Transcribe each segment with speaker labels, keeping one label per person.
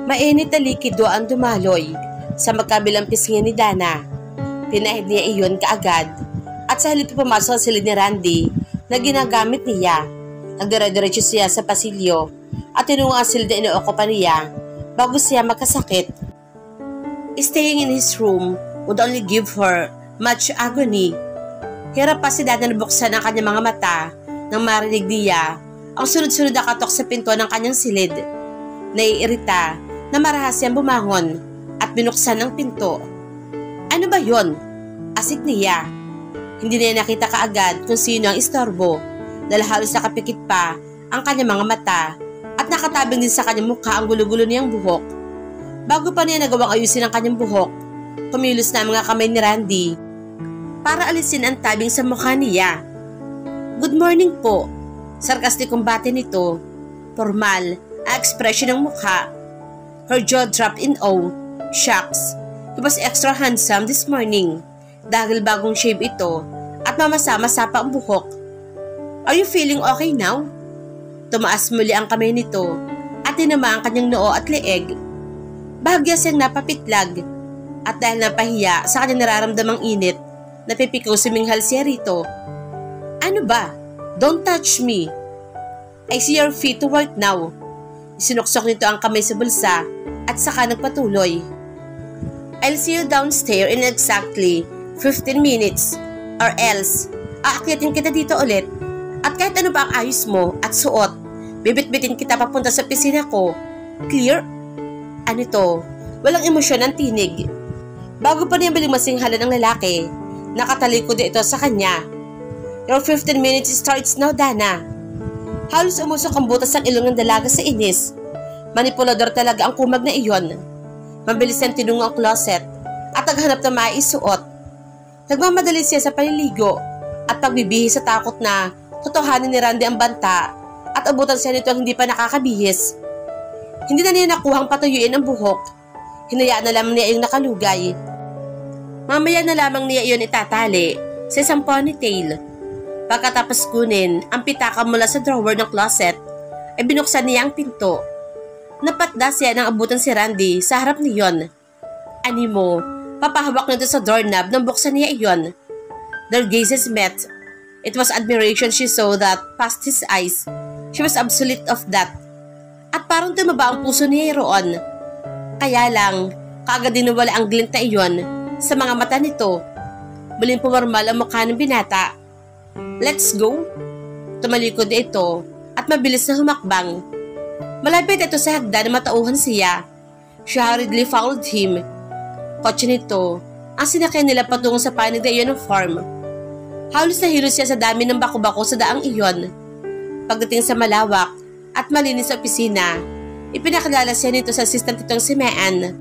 Speaker 1: Mainit na likido ang dumaloy sa magkabilang pisngi ni Dana. Pinahid niya iyon kaagad at sa halip pumasok ang silid ni Randy na ginagamit niya. Nagdire-diretso siya sa pasilyo at tinungo ang silid na ino-ocupa niya bago siya magkasakit. Staying in his room would only give her much agony. Hirap pa si Dana na buksan ang kanyang mga mata nang marinig niya ang sunod-sunod na katok sa pinto ng kanyang silid. Naiirita na marahas siyang bumangon at binuksan ang pinto. Ano ba yon? Asik niya. Hindi niya nakita kaagad kung sino ang istorbo dahil halos nakapikit pa ang kanyang mga mata at nakatabing din sa kanyang mukha ang gulo-gulo niyang buhok. Bago pa niya nagawang ayusin ang kanyang buhok, kumilos na ang mga kamay ni Randy para alisin ang tabing sa mukha niya. Good morning po. Sarkastikong bate nito. Formal ang ekspresyon ng mukha. Her jaw dropped in awe. Shucks, he was extra handsome this morning dahil bagong shave ito at mamasa-masa pa ang buhok. Are you feeling okay now? Tumaas muli ang kamay nito at tinama ang kanyang noo at leeg. Bahagya siyang napapitlag at dahil napahiya sa kanyang nararamdamang init, napipikaw suminghal siya rito. Ano ba? Don't touch me. I see your feet to work now. Sinuksok nito ang kamay sa bulsa at saka nagpatuloy. I'll see you downstairs in exactly 15 minutes or else aakyatin kita dito ulit at kahit ano pa ang ayos mo at suot, bibit-bitin kita papunta sa pisina ko. Clear? Ano to? Walang emosyon ang tinig. Bago pa niya maling-masinghalan ng lalaki, nakatalikod ito sa kanya. Your 15 minutes starts now, Dana. Halos umusok ang butas ng ilong ng dalaga sa inis. Manipulador talaga ang kumag na iyon. Mabilis siyang tinungo ang closet at naghanap na maisuot. Nagmamadali siya sa paliligo at pagbibihis sa takot na totohanin ni Randy ang banta at abutan siya nito ang hindi pa nakakabihis. Hindi na niya nakuhang patuyuin ang buhok. Hinayaan na lamang niya yung nakalugay. Mamaya na lamang niya iyon itatali sa isang ponytail. Pagkatapos kunin ang pitaka mula sa drawer ng closet, ay binuksan niya ang pinto. Napatda siya nang abutan si Randy sa harap niyon. Animo, papahawak nito sa doorknob nang buksan niya iyon. Their gazes met. It was admiration she saw that past his eyes. She was absolute of that. At parang tumaba ang puso niya roon. Kaya lang, kaagad din nawala ang glint na iyon sa mga mata nito. Muling pumarmal ang mukha ng binata. Let's go. Tumalikod ito at mabilis na humakbang. Malapit ito sa hagdan na matauhan siya. She hurriedly followed him. Kotse nito ang sinakyan nila patungo sa panig na iyon ng farm. Halos nahilo siya sa dami ng bako-bako sa daang iyon. Pagdating sa malawak at malinis sa opisina, ipinakilala siya nito sa assistant itong si Mean.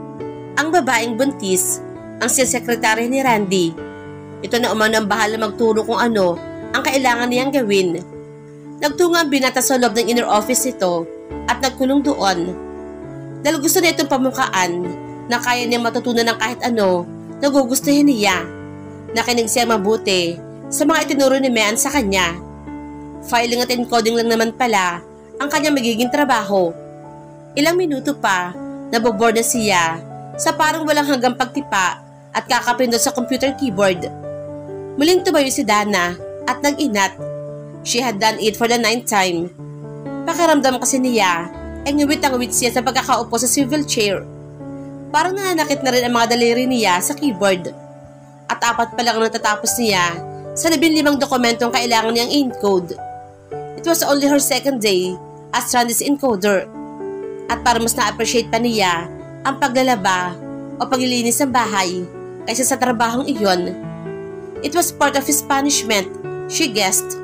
Speaker 1: Ang babaeng buntis, ang sekretary ni Randy. Ito na umano ang bahala magturo kung ano ang kailangan niyang gawin. Nagtungo ang binata sa loob ng inner office nito at nagkulong doon. Dahil gusto niya itong pamukaan na kaya niya matutunan ng kahit ano na gugustuhin niya. Nakinig siya mabuti sa mga itinuro ni Mean sa kanya. Filing at encoding lang naman pala ang kanyang magiging trabaho. Ilang minuto pa, naboboard na siya sa parang walang hanggang pagtipa at kakapindot sa computer keyboard. Muling tumayo si Dana at nag-inat. She had done it for the 9th time. Pakiramdam kasi niya ay ngawit ang ngawit siya sa pagkakaupo sa swivel chair. Parang nananakit na rin ang mga daliri niya sa keyboard. At 4 pa lang ang natatapos niya sa 15 dokumentong kailangan niyang encode. It was only her 2nd day as Randy's encoder. At para mas na-appreciate pa niya ang paglalaba o paglilinis ng bahay kaysa sa trabahong iyon. It was part of his punishment, she guessed.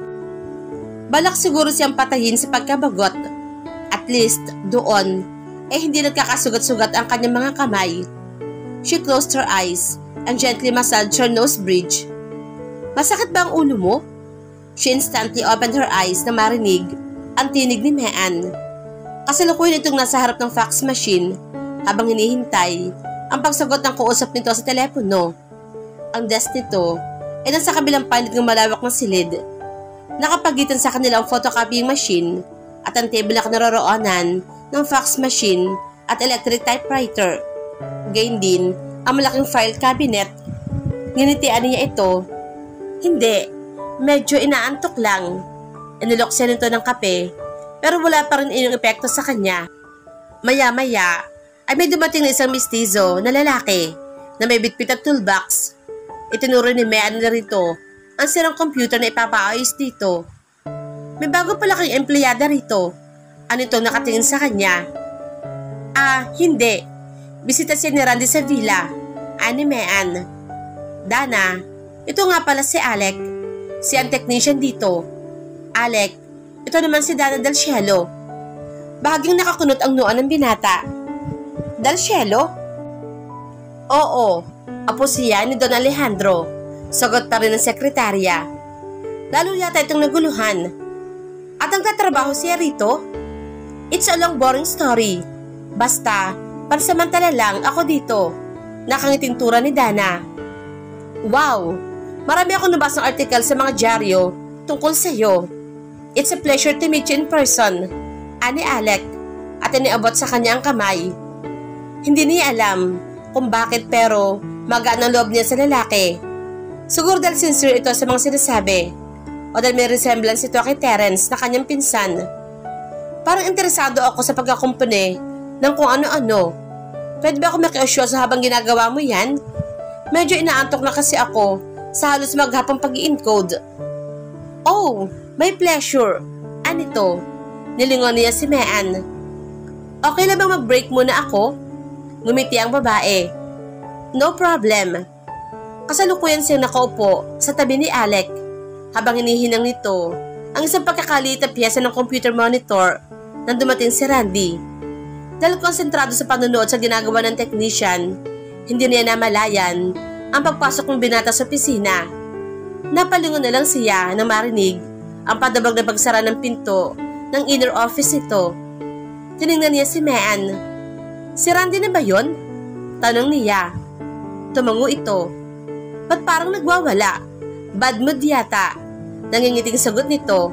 Speaker 1: Balak siguro siyang patayin sa pagkabagot. At least, doon, hindi nagkakasugat-sugat ang kanyang mga kamay. She closed her eyes and gently massaged her nose bridge. Masakit ba ang ulo mo? She instantly opened her eyes na marinig ang tinig ni Mean. Kasalukuyan itong nasa harap ng fax machine habang hinihintay ang pagsagot ng kausap nito sa telepono. Ang desk nito ay nasa kabilang panig ng malawak na silid. Nakapagitan sa kanila ang photocopying machine at ang table na kinaroroonan ng fax machine at electric typewriter. Gayun din ang malaking file cabinet. Nginitian niya ito. Hindi, medyo inaantok lang. Inilok siya nito ng kape, pero wala pa rin inyong epekto sa kanya. Maya-maya ay may dumating na isang mistizo na lalaki na may bitbit at toolbox. Itinuro ni Mean na rito ang sirang computer na ipapaayos dito. May bago pala kang empleyada rito. Ano itong nakatingin sa kanya? Hindi. Bisita siya ni Randy sa villa. Ani Mean. Dana, ito nga pala si Alec. Si ang technician dito. Alec, ito naman si Dana Del Cielo. Bahaging nakakunot ang noo ng binata. Del Cielo? Oo, apo siya ni Don Alejandro. Sagot pa rin ng sekretarya. Lalo yata itong naguluhan. At ang tatrabaho siya rito? It's a long boring story. Basta, pansamantala lang ako dito. Nakangiting tura ni Dana. Wow, marami akong nabasang article sa mga dyaryo tungkol sa iyo. It's a pleasure to meet you in person. Ani Alec, at iniabot sa kanya ang kamay. Hindi niya alam kung bakit pero magaan ang loob niya sa lalaki. Siguro dahil sincere ito sa mga sinasabi o dahil may resemblance ito kay Terence na kanyang pinsan. Parang interesado ako sa pagkakumpuni ng kung ano-ano. Pwede ba ako makiusyoso habang ginagawa mo yan? Medyo inaantok na kasi ako sa halos maghapong pag-i-encode. Oh, my pleasure. Anito? Nilingon niya si Mean. Okay lang bang mag-break muna ako? Ngumiti ang babae. No problem. Kasalukuyan siyang nakaupo sa tabi ni Alec habang hinihinang nito ang isang pagkakaliit na piyesa ng computer monitor nang dumating si Randy. Dahil konsentrado sa panonood sa ginagawa ng technician, hindi niya namalayan ang pagpasok ng binata sa opisina. Napalingon na lang siya nang marinig ang padabag na pagsara ng pinto ng inner office nito. Tinignan niya si Mean. Si Randy na ba yun? Tanong niya. Tumango ito. Ba't parang nagwawala? Bad mood yata. Nangingiting sagot nito.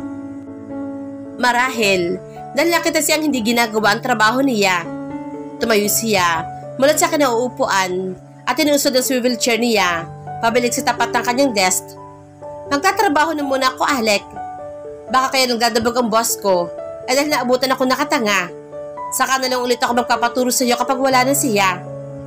Speaker 1: Marahil, dahil nakita siyang hindi ginagawa ang trabaho niya. Tumayo siya, mulat sa kinauupuan at inusod ang swivel chair niya, pabalik sa tapat ng kanyang desk. Magtatrabaho na muna ako, Alec. Baka kaya nagdadabog ang boss ko, ay dahil naabutan ako nakatanga. Saka na lang ulit ako magpapaturo sa iyo kapag wala na siya.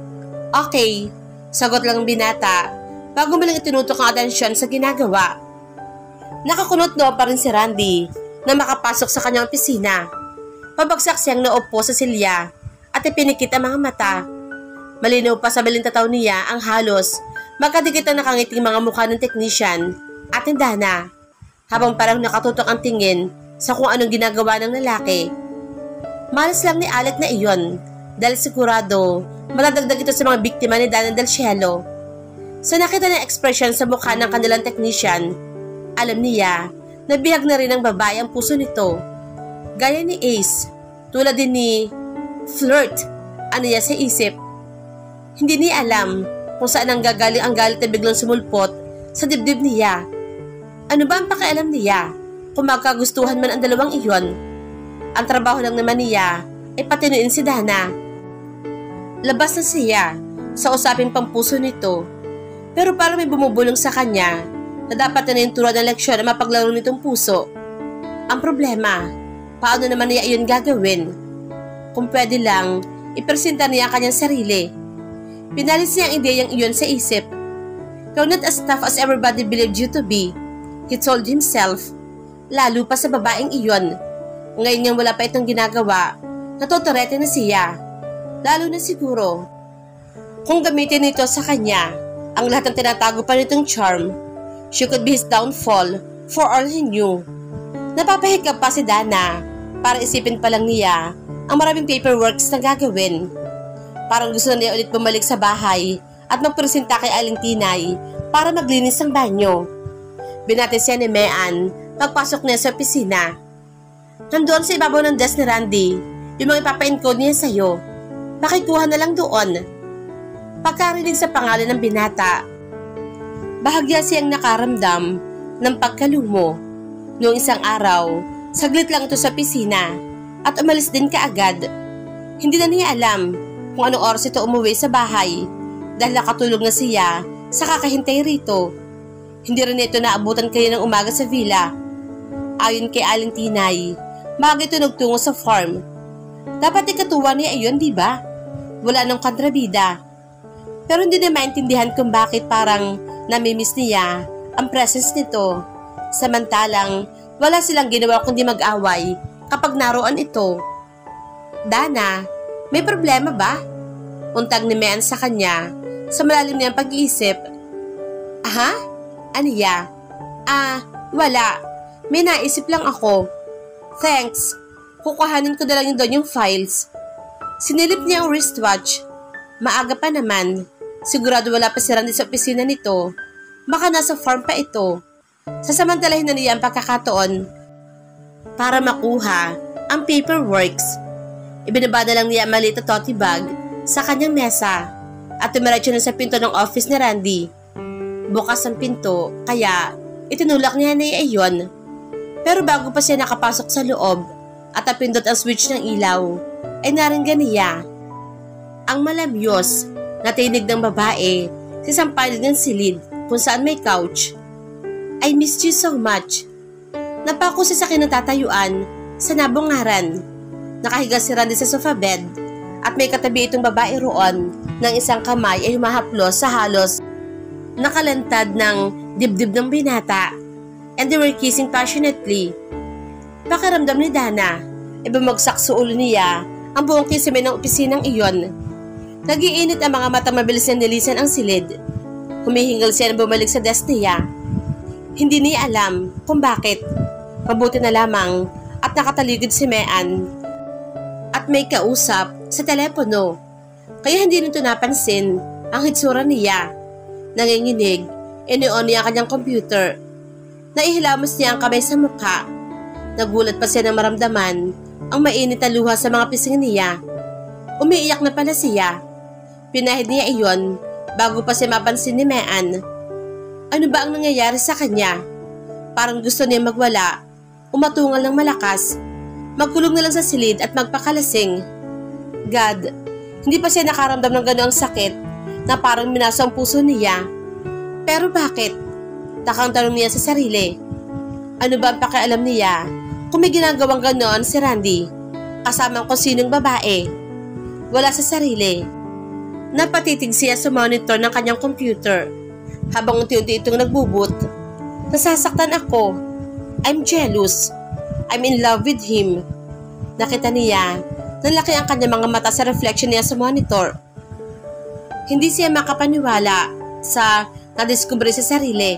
Speaker 1: Okay, sagot lang ang binata, bago mo lang itinutok ang atensyon sa ginagawa. Nakakunot noo pa rin si Randy na makapasok sa kanyang opisina. Pabagsak siyang naupo sa silya at ipinikit ang mga mata. Malinaw pa sa balintataw niya ang halos magkadikit ang nakangiting mga mukha ng technician at ni Dana, habang parang nakatutok ang tingin sa kung anong ginagawa ng lalaki. Malas lang ni Alec na iyon dahil sigurado maladagdag ito sa mga biktima ni Dana Del Cielo. Sa nakita ng ekspresyon sa mukha ng kanilang technician, alam niya na bihag na rin ng babae ang puso nito. Gaya ni Ace, tulad din ni Flirt, ano niya sa isip. Hindi niya alam kung saan ang gagaling ang galit na biglang sumulpot sa dibdib niya. Ano ba ang pakialam niya kung magkagustuhan man ang dalawang iyon? Ang trabaho lang naman niya ay patinuin si Dana. Labas na siya sa usaping pampuso nito, pero parang may bumubulong sa kanya na dapat na yung ng leksyon na mapaglaro nitong puso. Ang problema, paano naman niya iyon gagawin? Kung pwede lang, ipresenta niya ang kanyang sarili. Pinalis niya ang ideyang iyon sa isip. You're not as tough as everybody believed you to be, he told himself. Lalo pa sa babaeng iyon. Ngayon niyang wala pa itong ginagawa, natuturete na siya. Lalo na siguro, kung gamitin nito sa kanya, ang lahat ng tinatago pa nitong charm, she could be his downfall for all he knew. Napapahikap pa si Dana para isipin pa lang niya ang maraming paperworks na gagawin. Parang gusto na niya ulit bumalik sa bahay at magpresenta kay Aling Tinay para maglinis ng banyo. Binati siya ni Mean pagpasok niya sa opisina. Nandoon sa ibabaw ng desk ni Randy yung mga ipapa-encode niya sa'yo. Pakikuha na lang doon. Pagkarinig sa pangalan ng binata, bahagya siyang nakaramdam ng pagkalumo. Noong isang araw, saglit lang ito sa opisina at umalis din kaagad. Hindi na niya alam kung anong oras ito umuwi sa bahay dahil nakatulog na siya sa kakahintay rito. Hindi rin ito naabutan kayo ng umaga sa villa. Ayon kay Aling Tinay, maaga ito nagtungo sa farm. Dapat ikatuwa niya iyon, di ba? Wala nang kontrabida. Pero hindi na maintindihan kung bakit parang namimiss niya ang presence nito. Samantalang wala silang ginawa kundi mag-away kapag naroon ito. Dana, may problema ba? Untag ni Mean sa kanya sa malalim niyang pag-iisip. Aha? Aniya? Wala. May naisip lang ako. Thanks. Kukuhanin ko na lang doon yung files. Sinilip niya ang wristwatch. Maaga pa naman. Sigurado wala pa si Randy sa opisina nito. Baka nasa farm pa ito. Sasamantalahin na niya ang pagkakataon para makuha ang paperworks. Ibinaba na lang niya ang maliit na tote bag sa kanyang mesa at tumiretso na sa pinto ng office ni Randy. Bukas ang pinto, kaya itinulak niya na iyon. Pero bago pa siya nakapasok sa loob at napindot ang switch ng ilaw, ay naringgan niya ang malamyos na tinig ng babae sa isang panig ng silid kung saan may couch. I missed you so much. Napako siya sa kinatatayuan sa nabungaran. Nakahiga si Randy sa sofa bed at may katabi itong babae roon ng isang kamay ay humahaplos sa halos nakalantad ng dibdib ng binata, and they were kissing passionately. Pakiramdam ni Dana, bumagsak sa ulo niya ang buong kisame ng opisinang iyon. Nagiinit ang mga mata, mabilis na nilisan ang silid. Humihingal siya na bumalik sa desk niya. Hindi niya alam kung bakit. Mabuti na lamang at nakataligid si Mean at may kausap sa telepono. Kaya hindi nito napansin ang hitsura niya. Nanginginig, inion niya ang kanyang computer. Naihilamos niya ang kamay sa mukha. Nagulat pa siya nang maramdaman ang mainit na luha sa mga pisngi niya. Umiiyak na pala siya. Pinahid niya iyon bago pa siya mapansin ni Mean. Ano ba ang nangyayari sa kanya? Parang gusto niya magwala, umatungal ng malakas, magkulong na lang sa silid at magpakalasing. God, hindi pa siya nakaramdam ng gano'ng sakit na parang minaso ang puso niya. Pero bakit? Takang tanong niya sa sarili. Ano ba ang pakialam niya kung may ginagawang ganoon si Randy kasama kung sinong babae? Wala sa sarili. Napatitig siya sa monitor ng kanyang computer habang unti-unti itong nagbuboot. Nasasaktan ako. I'm jealous. I'm in love with him. Nakita niya, nalaki ang kanyang mga mata sa reflection niya sa monitor. Hindi siya makapaniwala sa nadiskubre sa sarili.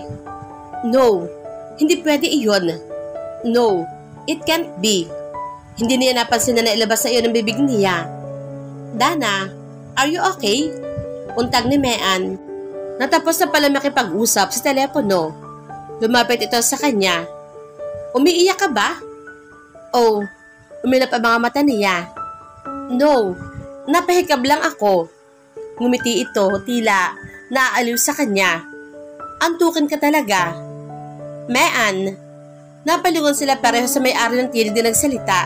Speaker 1: No, hindi pwede iyon. No, it can't be. Hindi niya napansin na nailabas na iyon ang bibig niya. Dana, are you okay? Untag ni Mean. Natapos na pala makipag-usap sa telepono. Lumapit ito sa kanya. Umiiyak ka ba? Oh, umilap ang mga mata niya. No, napahikab lang ako. Ngumiti ito, tila naaaliw sa kanya. Antukin ka talaga. Mean, napalingon sila pareho sa may-ari ng tinig na nagsalita.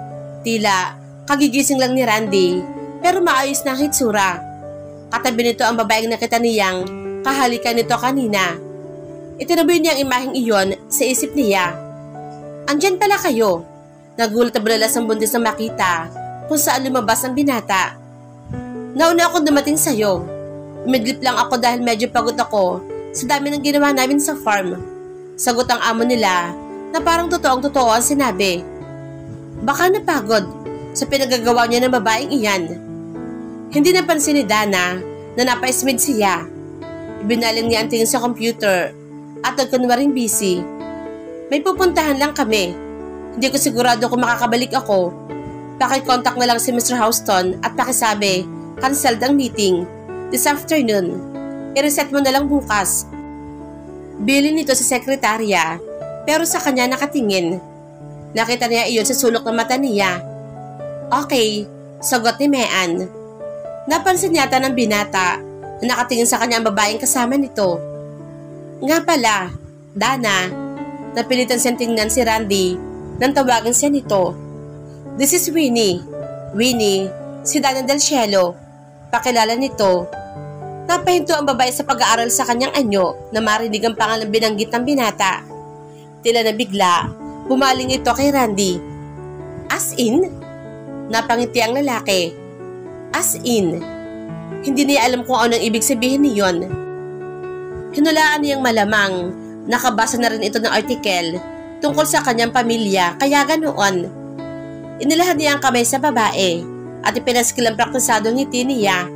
Speaker 1: Tila kagigising lang ni Randy, pero maayos na ang hitsura. Katabi nito ang babaeng nakita niyang kahalikan nito kanina. Itinaboy niya ang imaheng iyon sa isip niya. Andyan pala kayo. Nagulat na bulalas ang buntis na makita kung saan lumabas ang binata. Nauna akong dumating sa'yo. Umidlip lang ako dahil medyo pagod ako sa dami ng ginawa namin sa farm. Sagot ang amo nila na parang totoong-totoo ang sinabi. Baka napagod sa pinagagawa niya ng babaeng iyan. Hindi napansin ni Dana na napaismid siya. Ibinaling niya ang tingin sa computer at nagkunwaring busy. May pupuntahan lang kami. Hindi ko sigurado kung makakabalik ako. Pakicontact na lang si Mr. Houston at pakisabi, cancelled ang meeting this afternoon. I-reset mo na lang bukas. Bilin nito sa sekretarya pero sa kanya nakatingin. Nakita niya iyon sa sulok ng mata niya. Okay, sagot ni Mean. Napansin yata ng binata na nakatingin sa kanya ang babaeng kasama nito. Nga pala, Dana, napilitan siyang tingnan si Randy nang tawagan siya nito. This is Winnie. Winnie, si Dana Del Cielo. Pakilala nito. Napahinto ang babae sa pag-aaral sa kanyang anyo na marinig ang pangalang binanggit ng binata. Tila na bigla, bumaling ito kay Randy. As in? Napangiti ang lalaki. As in? Hindi niya alam kung anong ibig sabihin niyon. Hinulaan niyang malamang nakabasa na rin ito ng artikel tungkol sa kanyang pamilya kaya ganoon. Inilahad niya ang kamay sa babae at ipinaskil ang praktisadong ngiti niya.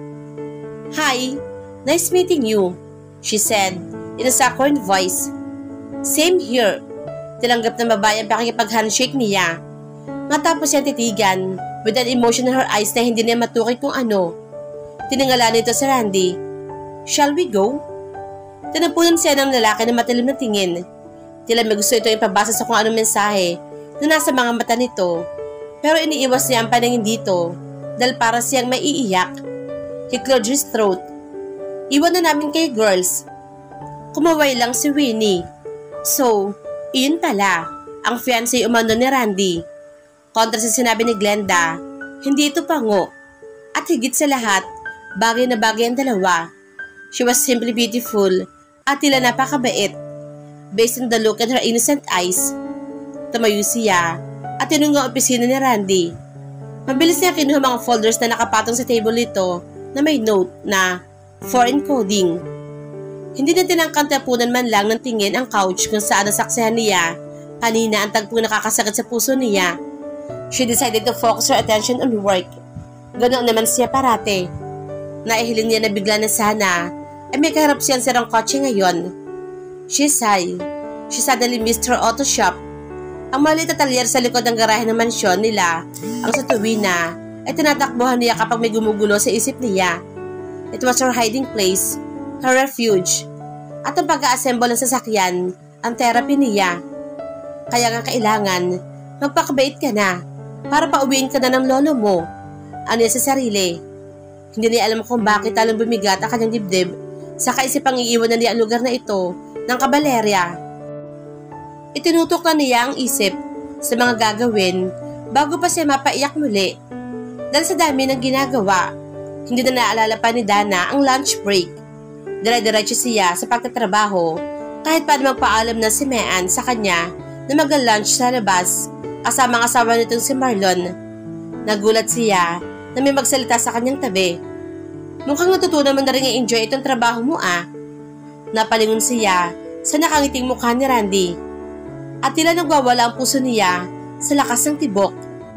Speaker 1: Hi, nice meeting you, she said in a saccharine voice. Same here, tinanggap ng babae ang pakikipag-handshake niya. Matapos siyang titigan with an emotion in her eyes na hindi niya matukoy kung ano. Tiningala nito si Randy. Shall we go? Tinampunan siya ng lalaki na matalim na tingin. Tila may gusto ito ipabasa sa kung anong mensahe na nasa mga mata nito. Pero iniiwas niya ang paningin dito dahil para siyang maiiyak. He cleared his throat. Iwan na namin kayo girls. Kumaway lang si Winnie. So, iyon pala, ang fiancé umano ni Randy. Kontra sa sinabi ni Glenda, hindi ito pango. At higit sa lahat, bagay na bagay ang dalawa. She was simply beautiful at tila napakabait. Based on the look in her innocent eyes, tumayo siya at tinungo ang opisina ni Randy. Mabilis niya kinuha mga folders na nakapatong sa table nito na may note na for encoding. Hindi na tinangkang tapunan man lang ng tingin ang couch kung saan nasaksihan niya kanina ang tagpong nakakasakit sa puso niya. She decided to focus her attention on work. Ganoon naman siya parate. Naihiling niya na bigla na sana ay may kaharap siyang sirang kotse ngayon. She sighed. She suddenly missed her auto shop. Ang maliit na talyer sa likod ng garahe ng mansyon nila ang sa tuwina ay tinatakbuhan niya kapag may gumugulo sa isip niya. It was her hiding place, her refuge, at ang pag-a-assemble ng sasakyan ang therapy niya. Kaya nga kailangan, magpakabait ka na para pauwiin ka na ng lolo mo. Ano niya sa sarili. Hindi niya alam kung bakit talong bumigat ang kanyang dibdib sa kaisipang iiwan na niya ang lugar na ito ng kabalerya. Itinutok na niya ang isip sa mga gagawin bago pa siya mapaiyak muli. Dahil sa dami ng ginagawa, hindi na naalala pa ni Dana ang lunch break. Dire-diretso siya sa pagtatrabaho kahit paano magpaalam na si Mean sa kanya na mag-lunch sa labas kasama ang asawa nitong si Marlon. Nagulat siya na may magsalita sa kanyang tabi. Mukhang natutunan mo na rin i-enjoy itong trabaho mo ah. Napalingon siya sa nakangiting mukha ni Randy. At tila nagwawala ang puso niya sa lakas ng tibok.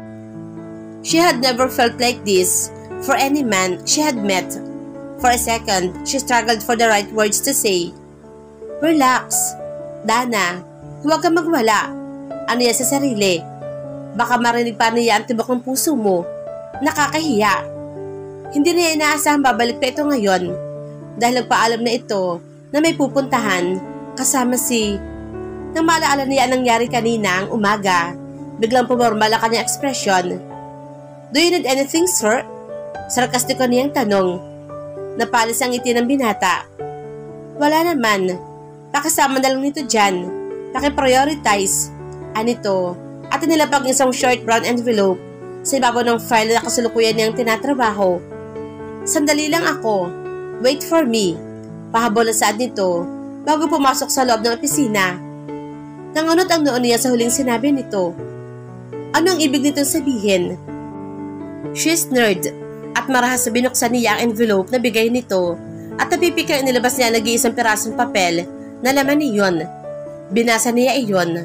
Speaker 1: She had never felt like this for any man she had met. For a second, she struggled for the right words to say. Relax, Dana. Huwag kang magwala. Ano yan sa sarili? Baka marinig pa niya ang tibok ng puso mo. Nakakahiya. Hindi niya inaasahang babalik pa ito ngayon dahil nagpaalam na ito na may pupuntahan kasama si... Nang maalaala niya ang nangyari kanina ang umaga, biglang punormal ang kanyang ekspresyon. Do you need anything, sir? Sarkastiko niyang tanong. Napalis ang ngiti ng binata. Wala naman. Pakasama na lang nito dyan. Pakiprioritize. Anito. At nilapag isang short brown envelope sa ibabaw ng file na kasalukuyan niyang tinatrabaho. Sandali lang ako. Wait for me. Pahabol na saad nito bago pumasok sa loob ng opisina. Nangunot ang noon niya sa huling sinabi nito. Ano ang ibig nitong sabihin? She sneered at marahas na binuksan niya ang envelope na bigay nito at napipika inilabas niya nag-iisang pirasong papel na laman niyon. Binasa niya iyon.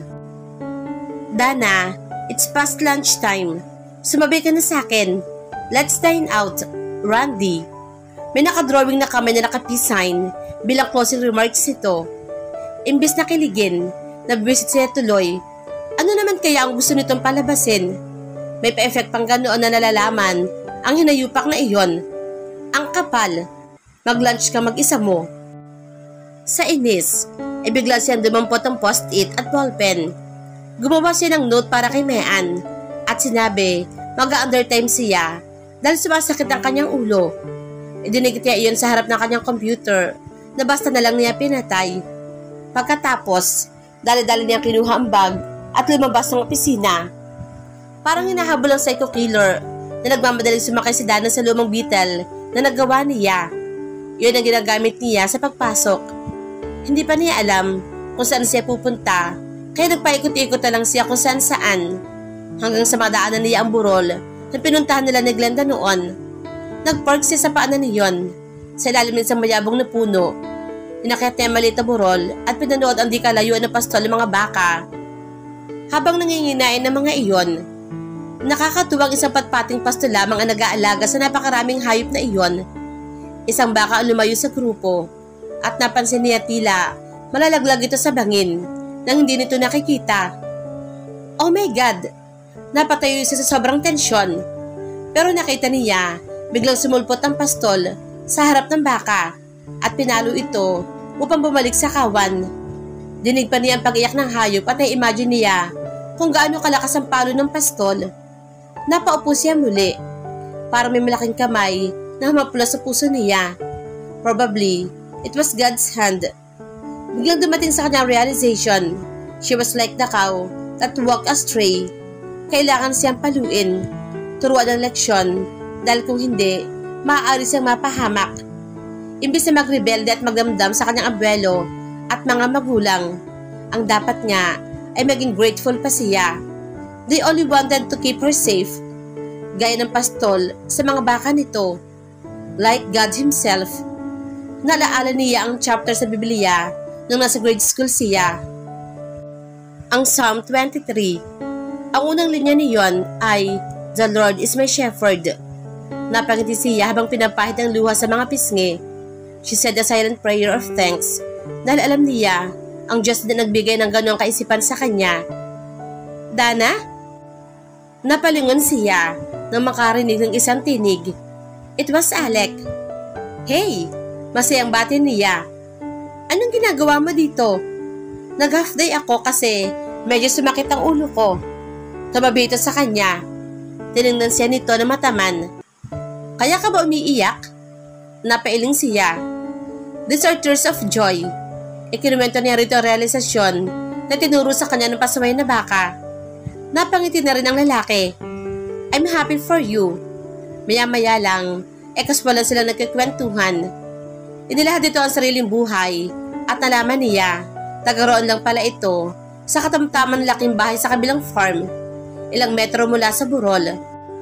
Speaker 1: Dana, it's past lunchtime. Sumabay ka na sa akin. Let's dine out. Randy. May nakadrawing na kamay na naka-peace sign bilang closing remarks ito. Imbis na kiligin, nabwisit siya tuloy. Ano naman kaya ang gusto nitong palabasin? May pa-effect pang ganoon na nalalaman ang hinayupak na iyon. Ang kapal. Mag-lunch ka mag-isa mo. Sa inis, ay bigla siyang dumampot ang post-it at ballpen. Gumawa siya ng note para kay Mean at sinabi mag-undertime siya dahil sumasakit ang kanyang ulo. Idinikit niya iyon sa harap ng kanyang computer na basta na lang niya pinatay. Pagkatapos, dali-dali niyang kinuha ang bag at lumabas ng opisina. Parang hinahabol ang psycho killer na nagmamadaling sumakay si Dana sa lumang Beetle na nagawa niya. Yun ang ginagamit niya sa pagpasok. Hindi pa niya alam kung saan siya pupunta, kaya nagpaikot-ikot na lang siya kung saan-saan. Hanggang sa madaanan niya ang burol na pinuntahan nila ni Glenda noon. Nagpark siya sa paanan niyon, sa ilalim ng isang mayabong na puno. Inakyat niya ang maliit na burol at pinanood ang di kalayuan ng pastol ng mga baka. Habang nanginginain ng mga iyon, nakakatuwang isang patpating pastol lamang ang nag-aalaga sa napakaraming hayop na iyon. Isang baka ang lumayo sa grupo at napansin niya tila malalaglag ito sa bangin nang hindi nito nakikita. Oh my God! Napatayo siya sa sobrang tensyon. Pero nakita niya biglang sumulpot ang pastol sa harap ng baka at pinalo ito upang bumalik sa kawan. Dinig pa niya ang pag-iyak ng hayop at na-imagine niya kung gaano kalakas ang palo ng pastol. Napaupo siya muli. Parang may malaking kamay na humapula sa puso niya. Probably, it was God's hand. Biglang dumating sa kanyang realization. She was like the cow that walked astray. Kailangan siyang paluin, turuan ng leksyon, dahil kung hindi, maaari siyang mapahamak. Imbis na magrebelde at magdamdam sa kanyang abuelo at mga magulang, ang dapat nga ay maging grateful pa siya. They only wanted to keep her safe, gaya ng pastol sa mga baka nito. Like God Himself, nalaala niya ang chapter sa Biblia nung nasa grade school siya. Ang Psalm 23. Ang unang linya niyon ay, The Lord is my shepherd. Napangiti siya habang pinapahid ang luha sa mga pisngi. She said a silent prayer of thanks dahil alam niya ang Diyos na nagbigay ng ganong kaisipan sa kanya. Dana? Napalingon siya nang makarinig ng isang tinig. It was Alec. Hey! Masayang bati niya. Anong ginagawa mo dito? Nag-half day ako kasi medyo sumakit ang ulo ko. Tumabi ito sa kanya. Tinignan siya nito na mataman. Kaya ka ba umiiyak? Napailing siya. These are tears of joy. Ikinuwento niya rito ang realisasyon na tinuro sa kanya ng pasaway na baka. Napangiti na rin ang lalaki. I'm happy for you. Maya-maya lang, kaswala sila nagkikwentuhan. Inilahad dito ang sariling buhay at nalaman niya, tagaroon lang pala ito sa katamtaman laking bahay sa kabilang farm, ilang metro mula sa burol.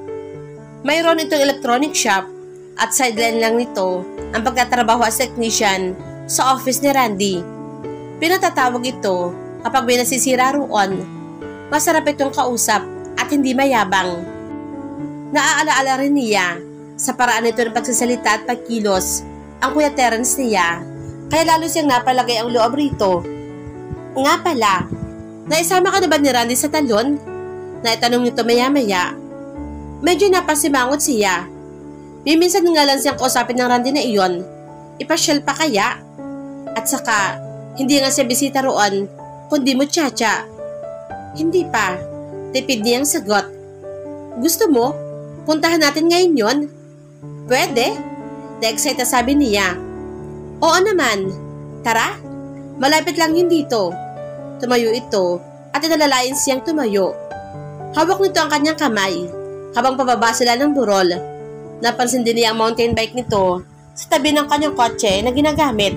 Speaker 1: Mayroon itong electronic shop at sideline lang nito ang pagtatrabaho as technician sa office ni Randy. Pinatatawag ito kapag may nasisira roon. Masarap itong kausap at hindi mayabang. Naaalaala rin niya sa paraan nito ng pagsasalita at pagkilos ang Kuya Terence niya, kaya lalo siyang napalagay ang loob rito. Nga pala, naisama ka na ba ni Randy sa talon? Naitanong nito maya-maya. Medyo napasimangot siya. Minsan nga lang siyang kausapin ng Randy na iyon. Ipasyal pa kaya? At saka, hindi nga siya bisita roon, kundi muchacha. Hindi pa. Tipid niyang sagot. Gusto mo? Puntahan natin ngayon yon? Pwede? Na-excite na sabi niya. Oo naman. Tara? Malapit lang yun dito. Tumayo ito at inalalayan siyang tumayo. Hawak nito ang kanyang kamay habang pababa sila ng burol. Napansin din niya ang mountain bike nito sa tabi ng kanyang kotse na ginagamit.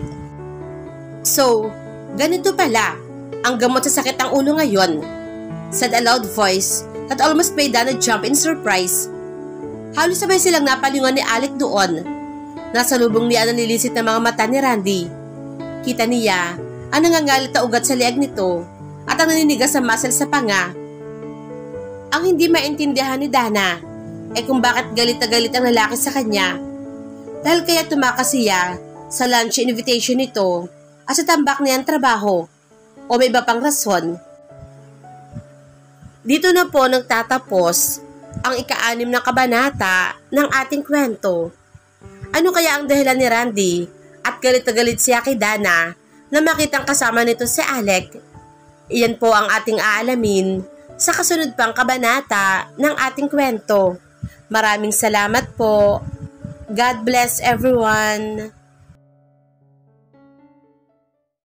Speaker 1: So, ganito pala ang gamot sa sakit ng ulo ngayon, said a loud voice that almost made Dana jump in surprise. Halos sabay silang napalingon ni Alec doon. Nasa lubong niya ang nililisit na mga mata ni Randy. Kita niya ang nangangalit na ugat sa liag nito at ang naninigas sa muscle sa panga. Ang hindi maintindihan ni Dana ay kung bakit galit na galit ang lalaki sa kanya. Dahil kaya tumakas siya sa lunch invitation nito at sa tambak niyang trabaho o may iba pang rason. Dito na po nagtatapos ang ika-6 na kabanata ng ating kwento. Ano kaya ang dahilan ni Randy at galit na galit siya kay Dana na makitang kasama nito si Alec? Iyan po ang ating aalamin sa kasunod pang kabanata ng ating kwento. Maraming salamat po. God bless everyone.